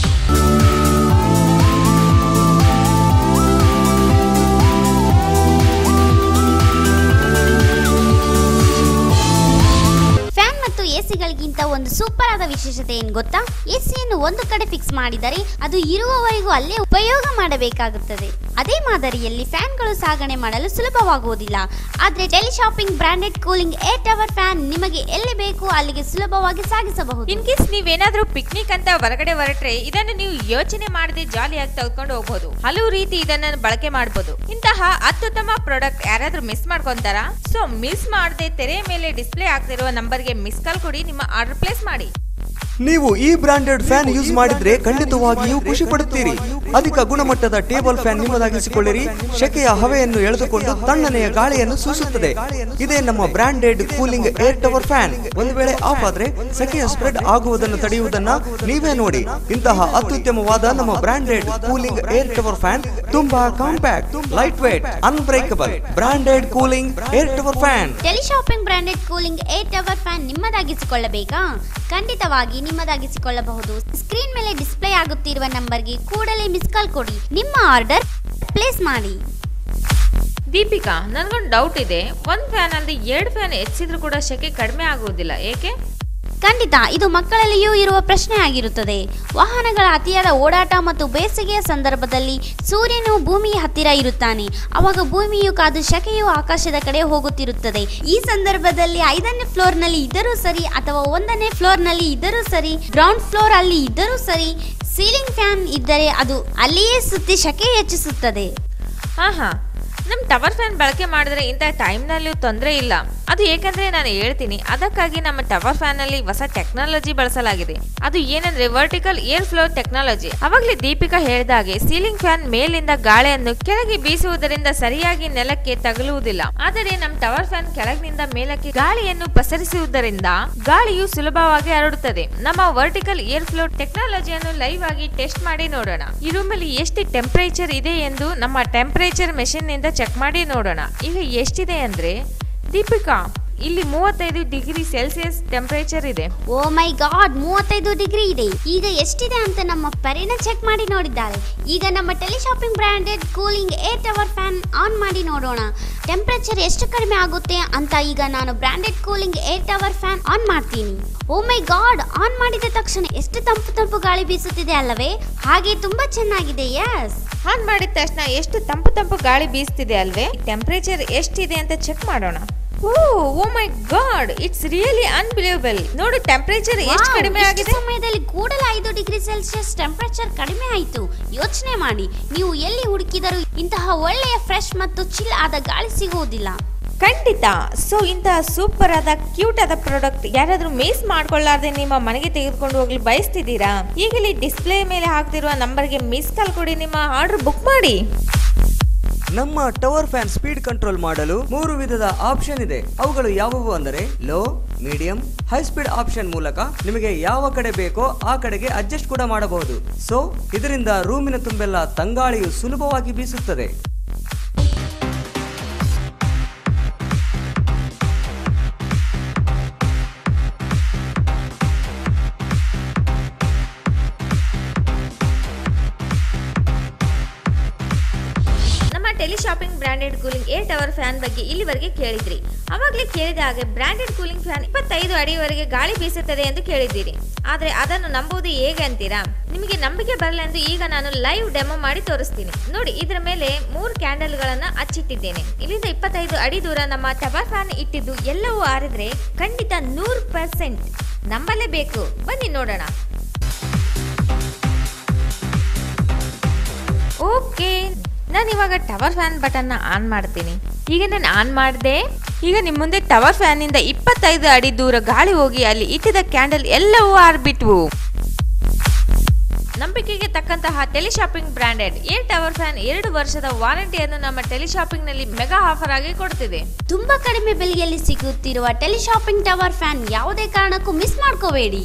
ಎಸಿಗಳಿಗಿಂತ ಒಂದು ಸೂಪರ್ ಆದ ವಿಶೇಷತೆ ಏನ್ ಗೊತ್ತಾ? ಎಸಿಯನ್ನು ಒಂದು ಕಡೆ ಫಿಕ್ಸ್ ಮಾಡಿದರೆ ಅದು ಇರುವವರೆಗೂ ಅಲ್ಲೇ ಉಪಯೋಗ ಮಾಡಬೇಕಾಗುತ್ತದೆ. ಅದೇ ಮಾದರಿಯಲ್ಲಿ ಫ್ಯಾನ್ಗಳು ಸಾಗಣೆ ಮಾಡಲು ಸುಲಭವಾಗುವುದಿಲ್ಲ. ಆದ್ರೆ teleshopping branded cooling air tower fan ನಿಮಗೆ ಎಲ್ಲಿ ಬೇಕು ಅಲ್ಲಿಗೆ ಸುಲಭವಾಗಿ ಸಾಗಿಸಬಹುದು. ಇನ್ ಕೇಸ್ ನೀವೇನಾದ್ರೂ ಪಿಕ್ನಿಕ್ ಅಂತ ಹೊರಗಡೆ ಹೊರಟ್ರೆ ಇದನ್ನು ನೀವು ಯೋಚನೆ ಮಾಡದೆ ಜಾಲಿಯಾಗಿ ತೆಗೆದುಕೊಂಡು ಹೋಗಬಹುದು. ಹಲವು ರೀತಿ ಇದನ್ನ ಬಳಕೆ ಮಾಡಬಹುದು. ಇಂತಹ ಅತ್ಯುತ್ತಮ ಪ್ರಾಡಕ್ಟ್ ಯಾರಾದ್ರೂ ಮಿಸ್ ಮಾಡ್ಕೊಂತಾರಾ? ಸೊ ಮಿಸ್ ಮಾಡದೆ ತೆರೆಯ ಮೇಲೆ ಡಿಸ್ಪ್ಲೇ ಆಗ್ತಿರುವ ನಂಬರ್ಗೆ ಮಿಸ್ ಕಾಲ್ ಕೊಡಿ. ನಿಮ್ಮ ಆರ್ಡರ್ ಪ್ಲೇಸ್ ಮಾಡಿ. ನೀವು ಈ ಬ್ರಾಂಡೆಡ್ ಫ್ಯಾನ್ ಯೂಸ್ ಮಾಡಿದ್ರೆ ಖಂಡಿತವಾಗಿಯೂ ಖುಷಿ ಪಡುತ್ತೀರಿ. ಅಧಿಕ ಗುಣಮಟ್ಟದ ಟೇಬಲ್ ಫ್ಯಾನ್ ನಿಮ್ಮದಾಗಿಸಿಕೊಳ್ಳಿರಿ. ಶೆಕೆಯ ಹವೆಯನ್ನು ಎಳೆದುಕೊಂಡು ತಣ್ಣನೆಯ ಗಾಳಿಯನ್ನು ಸೂಸುತ್ತದೆ. ಇದೇ ನಮ್ಮ branded cooling air tower fan. ಒಂದು ವೇಳೆ ಆಫ್ ಆದ್ರೆ ಸೆಕೆಯ ಸ್ಪ್ರೆಡ್ ಆಗುವುದನ್ನು ತಡೆಯುವುದನ್ನ ನೀವೇ ನೋಡಿ. ಇಂತಹ ಅತ್ಯುತ್ತಮವಾದ ನಮ್ಮ branded cooling air tower fan ತುಂಬಾ compact, light weight, unbreakable branded cooling air tower fan. Teleshopping branded cooling air tower fan ನಿಮ್ಮದಾಗಿಸಿಕೊಳ್ಳಬೇಕಾ? ಖಂಡಿತವಾಗಿ ನಿಮ್ಮದಾಗಿಸಿಕೊಳ್ಳಬಹುದು. ಸ್ಕ್ರೀನ್ ಮೇಲೆ ಡಿಸ್ಪ್ಲೇ ಆಗುತ್ತಿರುವ ನಂಬರ್ಗೆ ಕೂಡಲೇ ಮಿಸ್ ಕಾಲ್ ಕೊಡಿ. ನಿಮ್ಮ ಆರ್ಡರ್ ಪ್ಲೇಸ್ ಮಾಡಿ. ದೀಪಿಕಾ, ನನಗೊಂದು ಡೌಟ್ ಇದೆ. ಒಂದ್ ಫ್ಯಾನ್ ಅಲ್ಲಿ ಎರಡು ಫ್ಯಾನ್ ಹೆಚ್ಚಿದ್ರು ಕೂಡ ಶೆಕೆ ಕಡಿಮೆ ಆಗುವುದಿಲ್ಲ, ಏಕೆ? ಖಂಡಿತ ಇದು ಮಕ್ಕಳಲ್ಲಿಯೂ ಇರುವ ಪ್ರಶ್ನೆ ಆಗಿರುತ್ತದೆ. ವಾಹನಗಳ ಅತಿಯಾದ ಓಡಾಟ ಮತ್ತು ಬೇಸಿಗೆಯ ಸಂದರ್ಭದಲ್ಲಿ ಸೂರ್ಯನು ಭೂಮಿಯ ಹತ್ತಿರ ಇರುತ್ತಾನೆ. ಅವಾಗ ಭೂಮಿಯು ಕಾದು ಶೆಕೆಯು ಆಕಾಶದ ಕಡೆ ಹೋಗುತ್ತಿರುತ್ತದೆ. ಈ ಸಂದರ್ಭದಲ್ಲಿ ಐದನೇ ಫ್ಲೋರ್ ನಲ್ಲಿ ಇದ್ದರೂ ಸರಿ ಅಥವಾ ಒಂದನೇ ಫ್ಲೋರ್ ನಲ್ಲಿ ಇದ್ದರೂ ಸರಿ, ಗ್ರೌಂಡ್ ಫ್ಲೋರ್ ಅಲ್ಲಿ ಇದ್ದರೂ ಸರಿ, ಸೀಲಿಂಗ್ ಫ್ಯಾನ್ ಇದ್ದರೆ ಅದು ಅಲ್ಲಿಯೇ ಸುತ್ತಿ ಶೆಕೆ ಹೆಚ್ಚಿಸುತ್ತದೆ. ಹಾ ಹಾ ನಮ್ ಟವರ್ ಫ್ಯಾನ್ ಬಳಕೆ ಮಾಡಿದ್ರೆ ಇಂಥ ಟೈಮ್ ನಲ್ಲೂ ತೊಂದರೆ ಇಲ್ಲ. ಅದು ಏಕೆಂದ್ರೆ ನಾನು ಹೇಳ್ತೀನಿ. ಅದಕ್ಕಾಗಿ ನಮ್ಮ ಟವರ್ ಫ್ಯಾನ್ ಅಲ್ಲಿ ಹೊಸ ಟೆಕ್ನಾಲಜಿ ಬಳಸಲಾಗಿದೆ. ಅದು ಏನಂದ್ರೆ ವರ್ಟಿಕಲ್ ಏರ್ ಫ್ಲೋ ಟೆಕ್ನಾಲಜಿ. ಅವಾಗಲೇ ದೀಪಿಕಾ ಹೇಳಿದ ಹಾಗೆ ಸೀಲಿಂಗ್ ಫ್ಯಾನ್ ಮೇಲಿಂದ ಗಾಳಿಯನ್ನು ಕೆಳಗೆ ಬೀಸುವುದರಿಂದ ಸರಿಯಾಗಿ ನೆಲಕ್ಕೆ ತಗುಲುವುದಿಲ್ಲ. ಆದರೆ ನಮ್ಮ ಟವರ್ ಫ್ಯಾನ್ ಕೆಳಗಿನಿಂದ ಮೇಲಕ್ಕೆ ಗಾಳಿಯನ್ನು ಪಸರಿಸುವುದರಿಂದ ಗಾಳಿಯು ಸುಲಭವಾಗಿ ಹರಡುತ್ತದೆ. ನಮ್ಮ ವರ್ಟಿಕಲ್ ಏರ್ ಫ್ಲೋ ಟೆಕ್ನಾಲಜಿಯನ್ನು ಲೈವ್ ಆಗಿ ಟೆಸ್ಟ್ ಮಾಡಿ ನೋಡೋಣ. ಈ ರೂಮ್ ಅಲ್ಲಿ ಎಷ್ಟು ಟೆಂಪರೇಚರ್ ಇದೆ ಎಂದು ನಮ್ಮ ಟೆಂಪರೇಚರ್ ಮೆಷಿನ್ ನಿಂದ ಚೆಕ್ ಮಾಡಿ ನೋಡೋಣ. ಈಗ ಎಷ್ಟಿದೆ ಅಂದ್ರೆ ದೀಪಿಕಾ ಇಲ್ಲಿ ಮೂವತ್ತೈದು ಡಿಗ್ರಿ ಸೆಲ್ಸಿಯಸ್ ಟೆಂಪರೇಚರ್ ಇದೆ. ಓ ಮೈ ಗಾಡ್, ಮೂವತ್ತೈದು ಡಿಗ್ರಿ ಇದೆ. ಈಗ ಎಷ್ಟಿದೆ ಅಂತ ನಮ್ಮ ಪರಿನ ಚೆಕ್ ಮಾಡಿ ನೋಡಿದ್ದಾರೆ. ಈಗ ನಮ್ಮ teleshopping branded cooling air tower fan on ಮಾಡಿ ನೋಡೋಣ ಟೆಂಪರೇಚರ್ ಎಷ್ಟು ಕಡಿಮೆ ಆಗುತ್ತೆ ಅಂತ. ಈಗ ನಾನು branded cooling air tower fan on ಮಾಡ್ತೀನಿ. ಓ ಮೈ ಗಾಡ್, ಆನ್ ಮಾಡಿದ ತಕ್ಷಣ ಎಷ್ಟು ತಂಪು ತಂಪು ಗಾಳಿ ಬೀಸುತ್ತಿದೆ ಅಲ್ಲವೇ? ಹಾಗೆ ತುಂಬಾ ಚೆನ್ನಾಗಿದೆ. ಎಸ್, ಆನ್ ಮಾಡಿದ ತಕ್ಷಣ ಎಷ್ಟು ತಂಪು ತಂಪು ಗಾಳಿ ಬೀಸ್ತಿದೆ ಅಲ್ವೇ? ಟೆಂಪರೇಚರ್ ಎಷ್ಟಿದೆ ಅಂತ ಚೆಕ್ ಮಾಡೋಣ. Oh oh my god, it's really unbelievable. ನೋಡು ಟೆಂಪರೇಚರ್ ಎಷ್ಟು ಕಡಿಮೆ ಆಗಿದೆ. ಸಮಯದಲ್ಲಿ ಕೂಡಲೇ ಐದು ಡಿಗ್ರಿ ಸೆಲ್ಸಿಯಸ್ ಟೆಂಪರೇಚರ್ ಕಡಿಮೆ ಆಯಿತು. ಯೋಚನೆ ಮಾಡಿ, ನೀವು ಎಲ್ಲಿ ಹುಡುಕಿದರೂ ಇಂತಹ ಒಳ್ಳೆಯ ಫ್ರೆಶ್ ಮತ್ತು ಚಿಲ್ ಆದ ಗಾಳಿ ಸಿಗುವುದಿಲ್ಲ. ಖಂಡಿತ. ಸೊ ಇಂತಹ ಸೂಪರ್ ಆದ ಕ್ಯೂಟ್ ಆದ ಪ್ರಾಡಕ್ಟ್ ಯಾರಾದ್ರೂ ಮಿಸ್ ಮಾಡ್ಕೊಳ್ಳಾರ್ದೆ ನಿಮ್ಮ ಮನೆಗೆ ತೆಗೆದುಕೊಂಡು ಹೋಗ್ಲಿ ಬಯಸ್ತಿದ್ದೀರಾ? ಈಗಲೇ ಡಿಸ್ಪ್ಲೇ ಮೇಲೆ ಹಾಕ್ತಿರುವ ನಂಬರ್ಗೆ ಮಿಸ್ ಕಾಲ್ ಕೊಡಿ, ನಿಮ್ಮ ಆರ್ಡರ್ ಬುಕ್ ಮಾಡಿ. ನಮ್ಮ ಟವರ್ ಫ್ಯಾನ್ ಸ್ಪೀಡ್ ಕಂಟ್ರೋಲ್ ಮಾಡಲು ಮೂರು ವಿಧದ ಆಪ್ಷನ್ ಇದೆ. ಅವುಗಳು ಯಾವುವು ಅಂದರೆ low, medium, high speed option ಮೂಲಕ ನಿಮಗೆ ಯಾವ ಕಡೆ ಬೇಕೋ ಆ ಕಡೆಗೆ ಅಡ್ಜಸ್ಟ್ ಕೂಡ ಮಾಡಬಹುದು. ಸೊ ಇದರಿಂದ ರೂಮಿನ ತುಂಬೆಲ್ಲ ತಂಗಾಳಿಯು ಸುಲಭವಾಗಿ ಬೀಸುತ್ತದೆ. Teleshopping branded cooling air tower fan ಬಗ್ಗೆ ಇಲ್ಲಿವರೆಗೆ ಕೇಳಿದ್ರಿ. ಅವಾಗಲೇ ಕೇಳಿದ ಹಾಗೆ ಬ್ರಾಂಡೆಡ್ ಕೂಲಿಂಗ್ ಫ್ಯಾನ್ ಇಪ್ಪತ್ತೈದು ಅಡಿವರೆಗೆ ಗಾಳಿ ಬೀಸುತ್ತದೆ ಎಂದು ಕೇಳಿದ್ದೀರಿ. ಆದರೆ ಅದನ್ನು ನಂಬುವುದು ಹೇಗೆ ಅಂತೀರಾ? ನಿಮಗೆ ನಂಬಿಕೆ ಬರಲೆಂದು ಈಗ ನಾನು ಲೈವ್ ಡೆಮೋ ಮಾಡಿ ತೋರಿಸ್ತೀನಿ. ನೋಡಿ, ಇದರ ಮೇಲೆ ಮೂರು ಕ್ಯಾಂಡಲ್ಗಳನ್ನು ಹಚ್ಚಿಟ್ಟಿದ್ದೇನೆ. ಇಲ್ಲಿಂದ ಇಪ್ಪತ್ತೈದು ಅಡಿ ದೂರ ನಮ್ಮ ಟವರ್ ಫ್ಯಾನ್ ಇಟ್ಟಿದ್ದು ಎಲ್ಲವೂ ಆರಿದ್ರೆ ಖಂಡಿತ ನೂರು ಪರ್ಸೆಂಟ್ ನಂಬಲೇಬೇಕು. ಬನ್ನಿ ನೋಡೋಣ. ಓಕೆ, ನಾನು ಇವಾಗ ಟವರ್ ಫ್ಯಾನ್ ಬಟನ್ನ ಆನ್ ಮಾಡ್ತೀನಿ. ಈಗ ನಾನು ಆನ್ ಮಾಡಿದೆ. ಈಗ ನಿಮ್ಮ ಮುಂದೆ ಟವರ್ ಫ್ಯಾನ್ ಇಂದ ಇಪ್ಪತ್ತೈದು ಅಡಿ ದೂರ ಗಾಳಿ ಹೋಗಿ ಅಲ್ಲಿ ಇಟ್ಟಿದ್ದ ಕ್ಯಾಂಡಲ್ ಎಲ್ಲವೂ ಆರ್ಬಿಟ್ವು. ನಂಬಿಕೆಗೆ ತಕ್ಕಂತಹ teleshopping branded air tower fan ಎರಡು ವರ್ಷದ ವಾರಂಟಿಯನ್ನು ನಮ್ಮ ಟೆಲಿಶಾಪಿಂಗ್ ನಲ್ಲಿ ಮೆಗಾ ಆಫರ್ ಆಗಿ ಕೊಡ್ತಿದೆ. ತುಂಬಾ ಕಡಿಮೆ ಬೆಲೆಯಲ್ಲಿ ಸಿಗುತ್ತಿರುವ ಟೆಲಿಶಾಪಿಂಗ್ ಟವರ್ ಫ್ಯಾನ್ ಯಾವುದೇ ಕಾರಣಕ್ಕೂ ಮಿಸ್ ಮಾಡ್ಕೋಬೇಡಿ.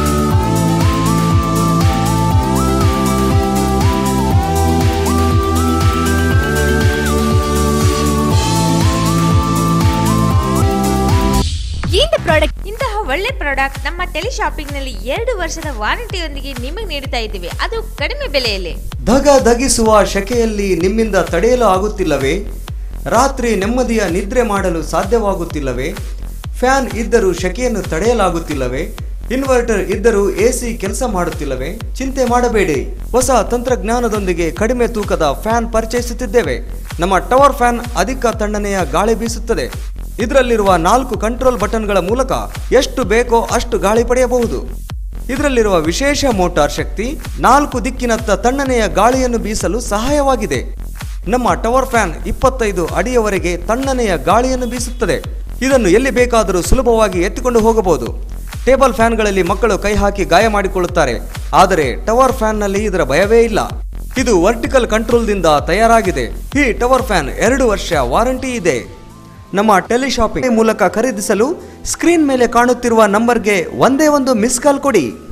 ಪ್ರಾಡಕ್ಟ್ ಇಂತಹ ಒಳ್ಳೆ ಪ್ರಾಡಕ್ಟ್ ನಮ್ಮ ಟೆಲಿಶಾಪಿಂಗ್ ನಲ್ಲಿ ಎರಡು ವರ್ಷದ ವಾರಂಟಿಯೊಂದಿಗೆ ನಿಮಗೆ ನೀಡುತ್ತಾ ಇದ್ದೀವಿ, ಅದು ಕಡಿಮೆ ಬೆಲೆಯಲ್ಲಿ. ಧಗ ಧಗಿಸುವ ಶೆಕೆಯಲ್ಲಿ ನಿಮ್ಮಿಂದ ತಡೆಯಲು ಆಗುತ್ತಿಲ್ಲವೇ? ರಾತ್ರಿ ನೆಮ್ಮದಿಯ ನಿದ್ರೆ ಮಾಡಲು ಸಾಧ್ಯವಾಗುತ್ತಿಲ್ಲವೇ? ಫ್ಯಾನ್ ಇದ್ದರೂ ಶೆಕೆಯನ್ನು ತಡೆಯಲಾಗುತ್ತಿಲ್ಲವೇ? ಇನ್ವರ್ಟರ್ ಇದ್ದರೂ ಎಸಿ ಕೆಲಸ ಮಾಡುತ್ತಿಲ್ಲವೇ? ಚಿಂತೆ ಮಾಡಬೇಡಿ, ಹೊಸ ತಂತ್ರಜ್ಞಾನದೊಂದಿಗೆ ಕಡಿಮೆ ತೂಕದ ಫ್ಯಾನ್ ಪರಿಚಯಿಸುತ್ತಿದ್ದೇವೆ. ನಮ್ಮ ಟವರ್ ಫ್ಯಾನ್ ಅಧಿಕ ತಣ್ಣನೆಯ ಗಾಳಿ ಬೀಸುತ್ತದೆ. ಇದರಲ್ಲಿರುವ ನಾಲ್ಕು ಕಂಟ್ರೋಲ್ ಬಟನ್ಗಳ ಮೂಲಕ ಎಷ್ಟು ಬೇಕೋ ಅಷ್ಟು ಗಾಳಿ ಪಡೆಯಬಹುದು. ಇದರಲ್ಲಿರುವ ವಿಶೇಷ ಮೋಟಾರ್ ಶಕ್ತಿ ನಾಲ್ಕು ದಿಕ್ಕಿನತ್ತ ತಣ್ಣನೆಯ ಗಾಳಿಯನ್ನು ಬೀಸಲು ಸಹಾಯವಾಗಿದೆ. ನಮ್ಮ ಟವರ್ ಫ್ಯಾನ್ ಇಪ್ಪತ್ತೈದು ಅಡಿಯವರೆಗೆ ತಣ್ಣನೆಯ ಗಾಳಿಯನ್ನು ಬೀಸುತ್ತದೆ. ಇದನ್ನು ಎಲ್ಲಿ ಬೇಕಾದರೂ ಸುಲಭವಾಗಿ ಎತ್ತಿಕೊಂಡು ಹೋಗಬಹುದು. ಟೇಬಲ್ ಫ್ಯಾನ್ಗಳಲ್ಲಿ ಮಕ್ಕಳು ಕೈ ಹಾಕಿ ಗಾಯ ಮಾಡಿಕೊಳ್ಳುತ್ತಾರೆ, ಆದರೆ ಟವರ್ ಫ್ಯಾನ್ನಲ್ಲಿ ಇದರ ಭಯವೇ ಇಲ್ಲ. ಇದು ವರ್ಟಿಕಲ್ ಕಂಟ್ರೋಲ್ದಿಂದ ತಯಾರಾಗಿದೆ. ಈ ಟವರ್ ಫ್ಯಾನ್ ಎರಡು ವರ್ಷ ವಾರಂಟಿ ಇದೆ. ನಮ್ಮ ಟೆಲಿಶಾಪಿಂಗ್ ಮೂಲಕ ಖರೀದಿಸಲು ಸ್ಕ್ರೀನ್ ಮೇಲೆ ಕಾಣುತ್ತಿರುವ ನಂಬರ್ಗೆ ಒಂದೇ ಒಂದು ಮಿಸ್ ಕಾಲ್ ಕೊಡಿ.